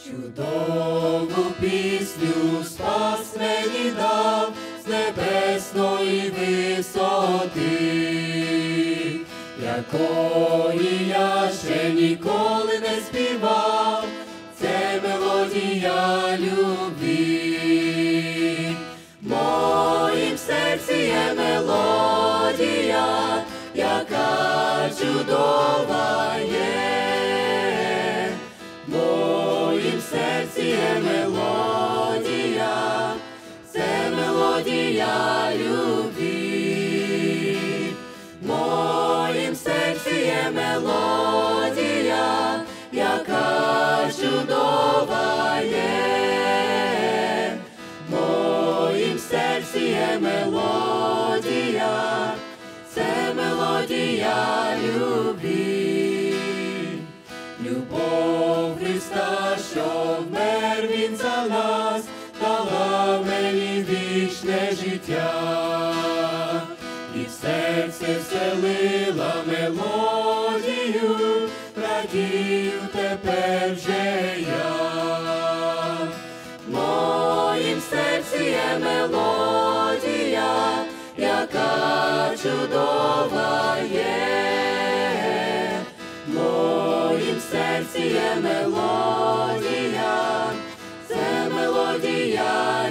Чудову пісню спас мені дав з небесної висоти, якої я ще ніколи не співав, це мелодія любві. В моїм серці є мелодія, яка чудова є. В моїм серці є мелодія, це мелодія любві. В моїм серці є мелодія, яка чудова є. В моїм серці є мелодія, це мелодія любві. Любов Христа, що вмер Він за нас, дала мені вічне життя. І в серце вселила мелодію, радію тепер вже я. В моїм серці є мелодія, яка чудова є. В моїм серці є мелодія, це мелодія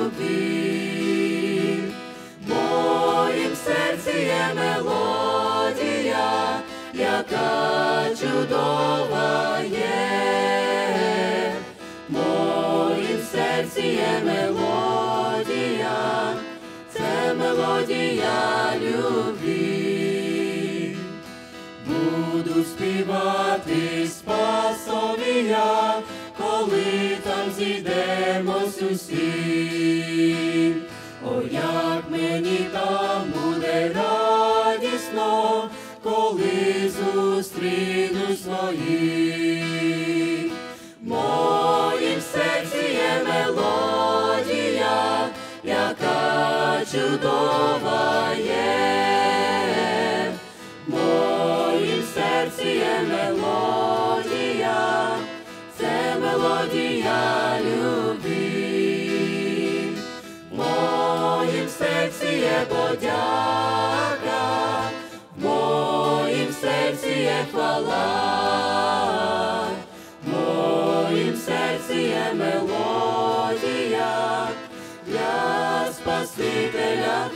любві. В моїм серці є мелодія, яка чудова є. В моїм серці є мелодія, це мелодія любві. Буду співати Спасові я, коли там зійдемось усі. О, як мені там буде радісно, коли зустрінусь своїх. В моїм серці є мелодія, яка чудова є. В моїм серці є мелодія, це мелодія любві. В моїм серці є подяка, в моїм серці є хвала. В моїм серці є мелодія для Спасителя